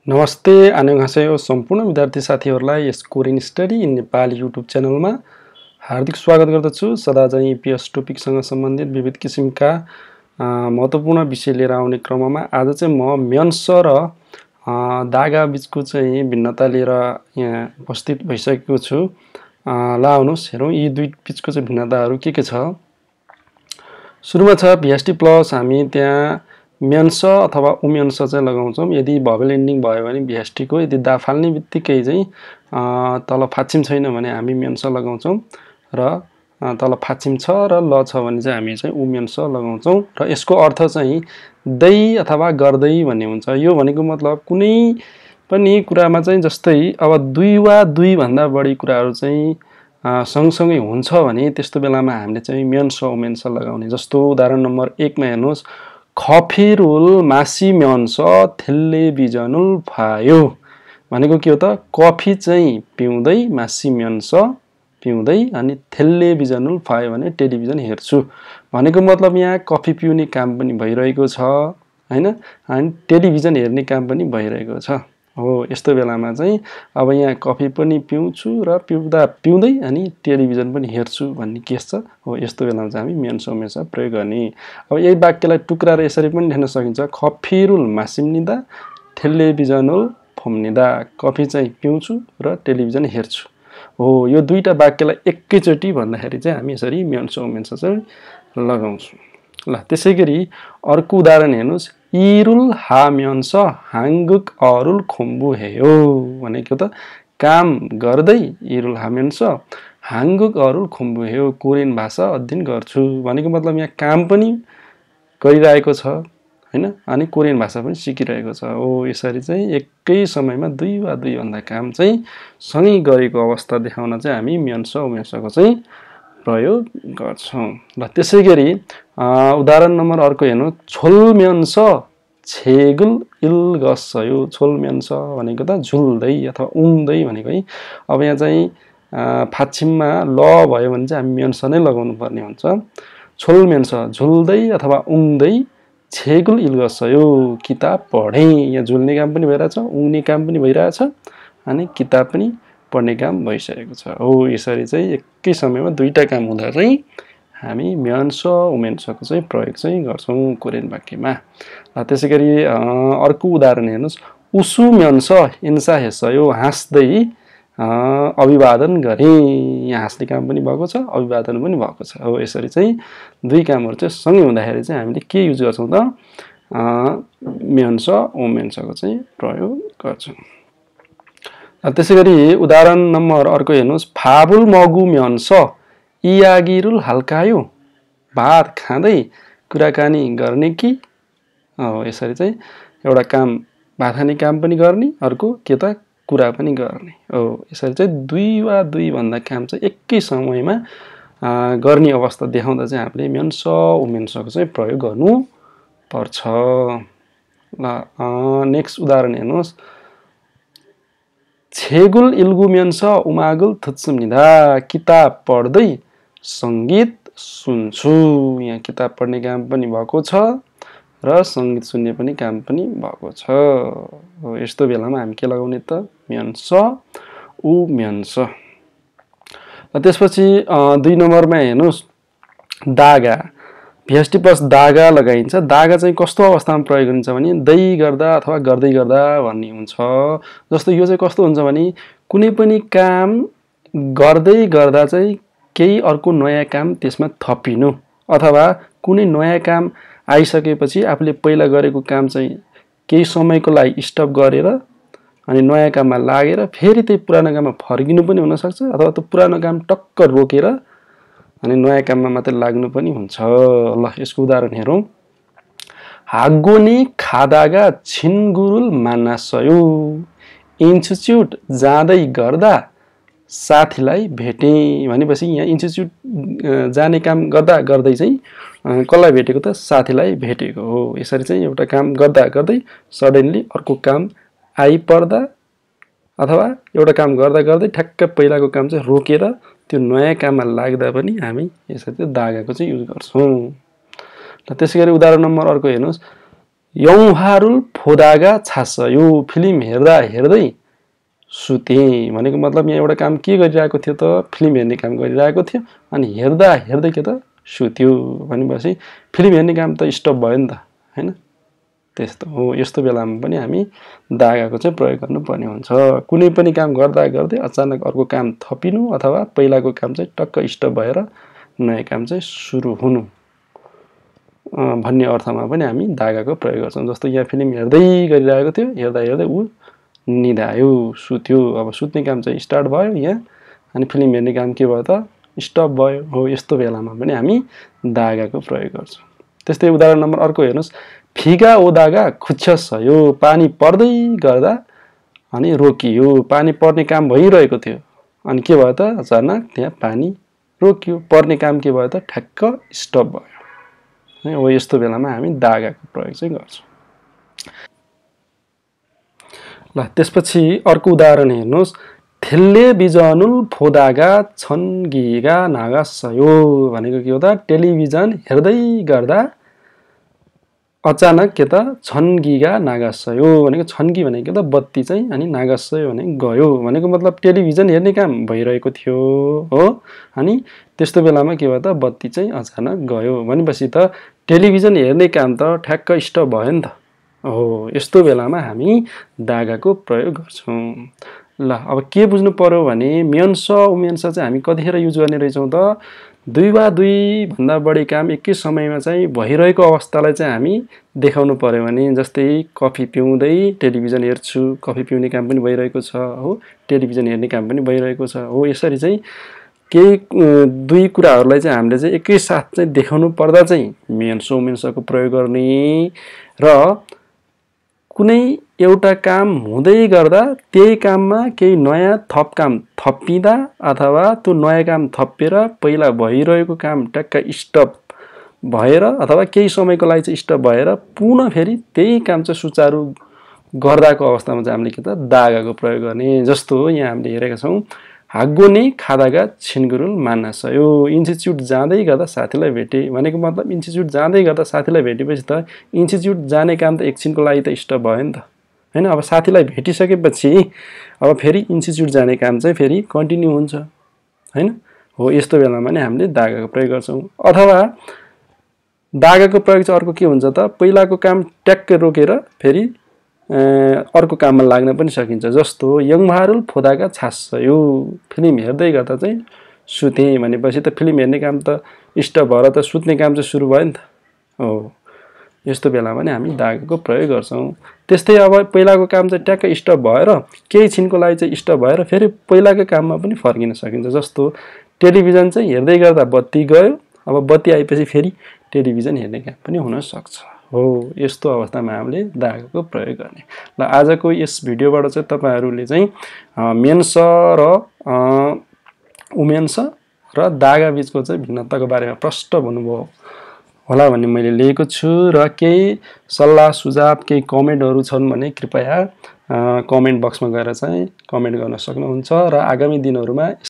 नमस्ते आन्योहासेयो सम्पूर्ण विद्यार्थी साथीहरूलाई यस Korean study in Nepali YouTube च्यानलमा हार्दिक स्वागत गर्दछु। सदा चाहिँ इपिएस टपिकसँग सम्बन्धित विविध किसिमका महत्त्वपूर्ण विषय लिएर आउने क्रममा आज चाहिँ म म्यन्स र दागा बीचको चाहिँ भिन्नता लिएर यहाँ उपस्थित भइसकेको छु। ल आउनुहोस् हेरौँ यी दुई बीचको चाहिँ भिन्नताहरू के छ। सुरुमा छ भिएसटी प्लस। हामी त्यहाँ म्यन्स अथवा उम्यन्स चाहिँ लगाउँछौँ। यदि भवेल एन्डिङ भयो भने भिएसटीको, यदि दा फाल्ने बित्तिकै चाहिँ तल फाक्षिम छैन भने हामी म्यन्स लगाउँछौँ र तल फाक्षिम छ र ल छ भने चाहिँ हामी चाहिँ उम्यन्स लगाउँछौँ र यसको अर्थ चाहिँ दै अथवा गर्दै भन्ने हुन्छ। यो भनेको मतलब कुनै पनि कुरामा चाहिँ जस्तै अब दुई वा दुई भन्दा बढी कुराहरू चाहिँ सँगसँगै हुन्छ भने त्यस्तो बेलामा हामीले चाहिँ म्यन्स उम्यन्स लगाउने। जस्तो उदाहरण नम्बर 1 मा हेर्नुहोस्, खफिरुल मासिम्यन्स टेलिभिजनुल फायो भनेको के हो त? कफी चाहिँ पिउँदै, मासिम्यन्स पिउँदै अनि टेलिभिजनुल फायो भने टेलिभिजन हेर्छु भनेको मतलब यहाँ कफी पिउने काम पनि भइरहेको छ हैन, अनि टेलिभिजन हेर्ने काम पनि भइरहेको छ। हो यस्तो बेलामा चाहिँ अब यहाँ कफी पनि पिउँछु र पिउँदै अनि टेलिभिजन पनि हेर्छु भन्ने केस छ। हो यस्तो बेलामा चाहिँ हामी म्यन्स उम्यन्स प्रयोग गर्ने। अब यही वाक्यलाई टुक्राएर यसरी पनि लेख्न सकिन्छ, खफिरुल मासिम्निदा टेलिभिजनुल फोम्निदा। कफी चाहिँ पिउँछु र टेलिभिजन हेर्छु। हो यो दुईटा वाक्यलाई एकैचोटि भन्दाखेरि चाहिँ हामी यसरी म्यन्स उम्यन्स चाहिँ लगाउँछौँ। ल त्यसैगरी अर्को उदाहरण हेर्नुहोस्, इरुल हाम्यन्स हाङ्गुक अरुल खुम्बु हेयो भनेको त काम गर्दै इरुल हाम्यन्स हाङ्गुक अरुल खुम्बु हेयो, कोरियन भाषा अध्ययन गर्छु भनेको मतलब यहाँ काम पनि गरिरहेको छ हैन, अनि कोरियन भाषा पनि सिकिरहेको छ। हो यसरी चाहिँ एकै समयमा दुई वा दुई भन्दा काम चाहिँ सँगै गरेको अवस्था देखाउन चाहिँ हामी म्यन्स उम्यन्सको चाहिँ प्रयोग गर्छौँ। ल त्यसैगरी उदाहरण नम्बर अर्को हेर्नु, छोलम्यन्स छेगुल इल्गसयो। छोलम्यन्स भनेको त झुल्दै अथवा उम्दै भनेको है। अब यहाँ चाहिँ फाक्षिममा ल भयो भने चाहिँ हामी म्यन्स नै लगाउनु पर्ने हुन्छ। छोलम्यन्स झुल्दै अथवा उम्दै, छेगुल इल्गसयो किताब पढेँ। यहाँ झुल्ने काम पनि भइरहेछ, उम्ने काम पनि भइरहेछ अनि किताब पनि पढ्ने काम भइसकेको छ। हो यसरी चाहिँ एकै समयमा दुईटा काम हुँदा चाहिँ हामी म्यन्स उम्यन्सको चाहिँ प्रयोग चाहिँ गर्छौँ कोरियन वाक्यमा। त्यसैगरी अर्को उदाहरण हेर्नुहोस्, उसु म्यन्स इन्सा हेसयो हाँस्दै अभिवादन गरेँ। यहाँ हाँस्ने काम पनि भएको छ, अभिवादन पनि भएको छ। हो यसरी चाहिँ दुई कामहरू चाहिँ सँगै हुँदाखेरि चाहिँ हामीले के युज गर्छौँ त? म्यन्स उम्यन्सको चाहिँ प्रयोग गर्छौँ। त्यसैगरी उदाहरण नम्बर अर्को हेर्नुहोस्, फाबुल मगु म्यन्स इयागिरुल हल्कायो। भात खाँदै कुराकानी गर्ने कि? यसरी चाहिँ एउटा काम भात खाने काम पनि गर्ने, अर्को के त कुरा पनि गर्ने। हो यसरी चाहिँ दुई वा दुई भन्दा काम चाहिँ एकै समयमा गर्ने अवस्था देखाउँदा चाहिँ हामीले म्यन्स उम्यन्सको चाहिँ प्रयोग गर्नु पर्छ। ल नेक्स्ट उदाहरण हेर्नुहोस्, छेगुल इल्गु म्यन्स उमागुल थुत्सुम्निदा। किताब पढ्दै सङ्गीत सुन्छु। यहाँ किताब पढ्ने काम पनि भएको छ र सङ्गीत सुन्ने पनि काम पनि भएको छ। यस्तो बेलामा हामी के लगाउने त? म्यन्स उम्यन्स। त्यसपछि 2 नम्बरमा हेर्नुहोस्, दागा। भिएसटी प्लस दागा लगाइन्छ। दागा चाहिँ कस्तो अवस्थामा प्रयोग गरिन्छ भने दै गर्दा अथवा गर्दै गर्दा भन्ने हुन्छ। जस्तो यो चाहिँ कस्तो हुन्छ भने कुनै पनि काम गर्दै गर्दा चाहिँ केही अर्को नयाँ काम त्यसमा थपिनु, अथवा कुनै नयाँ काम आइसकेपछि आफूले पहिला गरेको काम चाहिँ केही समयको लागि स्टप गरेर अनि नयाँ काममा लागेर फेरि त्यही पुरानो काममा फर्किनु पनि हुनसक्छ, अथवा त्यो पुरानो काम टक्क रोकेर अनि नयाँ काममा मात्रै लाग्नु पनि हुन्छ। ल यसको उदाहरण हेरौँ, हागोनी खादागा छिनगुरुल मानासयो। इन्स्टिच्युट जाँदै गर्दा साथीलाई भेटेँ भनेपछि यहाँ इन्स्टिच्युट जाने काम गर्दा गर्दै चाहिँ कसलाई भेटेको त? साथीलाई भेटेको हो। यसरी चाहिँ एउटा काम गर्दा गर्दै सडनली अर्को काम आइपर्दा अथवा एउटा काम गर्दा गर्दै ठ्याक्क पहिलाको काम चाहिँ रोकेर त्यो नयाँ काममा लाग्दा पनि हामी यसरी चाहिँ दागाको चाहिँ युज गर्छौँ। त्यसैगरी उदाहरण नम्बर अर्को हेर्नुहोस्, यौहारुल फोदागा छास यो फिल्म हेर्दा हेर्दै सुते भनेको मतलब यहाँ एउटा काम के गरिरहेको थियो त फिल्म हेर्ने काम गरिरहेको थियो अनि हेर्दा हेर्दै के त सुत्यो भनेपछि फिल्म हेर्ने काम त स्टप भयो नि त हैन त्यस्तो हो यस्तो बेलामा पनि हामी दागाको चाहिँ प्रयोग गर्नुपर्ने हुन्छ कुनै पनि काम गर्दा गर्दै अचानक अर्को काम थपिनु अथवा पहिलाको काम चाहिँ टक्क स्टप भएर नयाँ काम चाहिँ सुरु हुनु भन्ने अर्थमा पनि हामी दागाको प्रयोग गर्छौं जस्तो यहाँ फिल्म हेर्दै गरिरहेको थियो हेर्दा हेर्दै उ निदायो सुत्यो अब सुत्ने काम चाहिँ स्टार्ट भयो यहाँ अनि फिल्म हेर्ने काम के भयो त स्टप भयो हो यस्तो बेलामा पनि हामी दागाको प्रयोग गर्छौं त्यस्तै उदाहरण नम्बर अर्को हेर्नुस् फिगा ओदागा खुच्छस यो पानी पर्दै गर्दा अनि रोकियो पानी पर्ने काम भइरहेको थियो अनि के भयो त अचानक त्यहाँ पानी रोकियो पर्ने काम के भयो त ठ्याक्क स्टप भयो हो यस्तो बेलामा हामी दागाको प्रयोग चाहिँ गर्छौं ल त्यसपछि अर्को उदाहरण हेर्नुस् थेल्ले बिजनुल फोदागा छन्गिगा नागासयो भनेको के हो त टेलिभिजन हेर्दै गर्दा अचानक के त छन्गिगा नागासयो भनेको छन्गी भनेको के त बत्ती चाहिँ अनि नागासयो भनेको गयो भनेको मतलब टेलिभिजन हेर्ने काम भइरहेको थियो हो अनि त्यस्तो बेलामा के भयो त बत्ती चाहिँ अचानक गयो भनेपछि त टेलिभिजन हेर्ने काम त ठ्याक्क स्टप भयो नि त हो यस्तो बेलामा हामी दागाको प्रयोग गर्छौं ल अब के बुझ्नु पर्यो भने मेन्स उमेन्स चाहिँ हामी कतिखेर युज गर्ने रहेछौं त दुई वा दुई भन्दा बढी काम एकै समयमा चाहिँ भइरहेको अवस्थालाई चाहिँ हामी देखाउनु पर्यो भने जस्तै कफी पिउँदै टेलिभिजन हेर्छु कफी पिउने काम पनि भइरहेको छ हो टेलिभिजन हेर्ने काम पनि भइरहेको छ हो यसरी चाहिँ केही दुई कुराहरुलाई चाहिँ हामीले चाहिँ एकै साथ चाहिँ देखाउनु पर्दा चाहिँ मेन्स उमेन्सको प्रयोग गर्ने र कुनै एउटा काम हुँदै गर्दा त्यही काममा केही नयाँ थप काम थपिँदा अथवा त्यो नयाँ काम थपेर पहिला भइरहेको काम टक्क स्टप भएर अथवा केही समयको लागि चाहिँ स्टप भएर पुनः फेरि त्यही काम चाहिँ सुचारु गर्दाको अवस्थामा चाहिँ हामीले के त दागाको प्रयोग गर्ने जस्तो यहाँ हामीले हेरेका छौं हागोने खादागा छिनगुरुल मान्नासयो इन्स्टिट्युट जाँदै गर्दा साथीलाई भेटे भनेको मतलब इन्स्टिट्युट जाँदै गर्दा साथीलाई भेटेपछि त इन्स्टिट्युट जाने काम त एकछिनको लागि त स्टप भयो नि त हैन अब साथीलाई भेटिसकेपछि अब फेरि इन्स्टिट्युट जाने काम चाहिँ फेरि कन्टिन्यू हुन्छ हैन हो यस्तो बेलामा नै हामीले दागाको प्रयोग गर्छौं अथवा दागाको प्रयोग चाहिँ अर्को के हुन्छ त पहिलाको काम ट्याक्क रोकेर फेरि अर्को काममा लाग्न पनि सकिन्छ जस्तो यङमारुल फोदागा छास्यो फिल्म हेर्दै गर्दा चाहिँ सुते भनेपछि त फिल्म हेर्ने काम त स्टप भएर त सुत्ने काम चाहिँ सुरु भयो नि त हो यस्तो बेलामा नै हामी दागाको प्रयोग गर्छौं त्यस्तै अब पहिलाको काम चाहिँ ट्याक्क स्टप भएर केही छिनको लागि चाहिँ स्टप भएर फेरि पहिलाको काममा पनि फर्किन सकिन्छ जस्तो टेलिभिजन चाहिँ हेर्दै गर्दा बत्ती गयो अब बत्ती आएपछि फेरि टेलिभिजन हेर्ने काम पनि हुन सक्छ हो यस्तो अवस्थामा हामीले दागाको प्रयोग गर्ने ल आजको यस भिडियोबाट चाहिँ तपाईहरुले चाहिँ मेन्स र उमेन्स र दागा बीचको चाहिँ भिन्नताको बारेमा प्रष्ट भन्नुभयो होला भन्ने मैले लिएको छु र केही सल्लाह सुझाव केही कमेन्टहरु छन् भने कृपया कमेन्ट बक्समा गएर चाहिँ कमेन्ट गर्न सक्नुहुन्छ र आगामी दिनहरुमा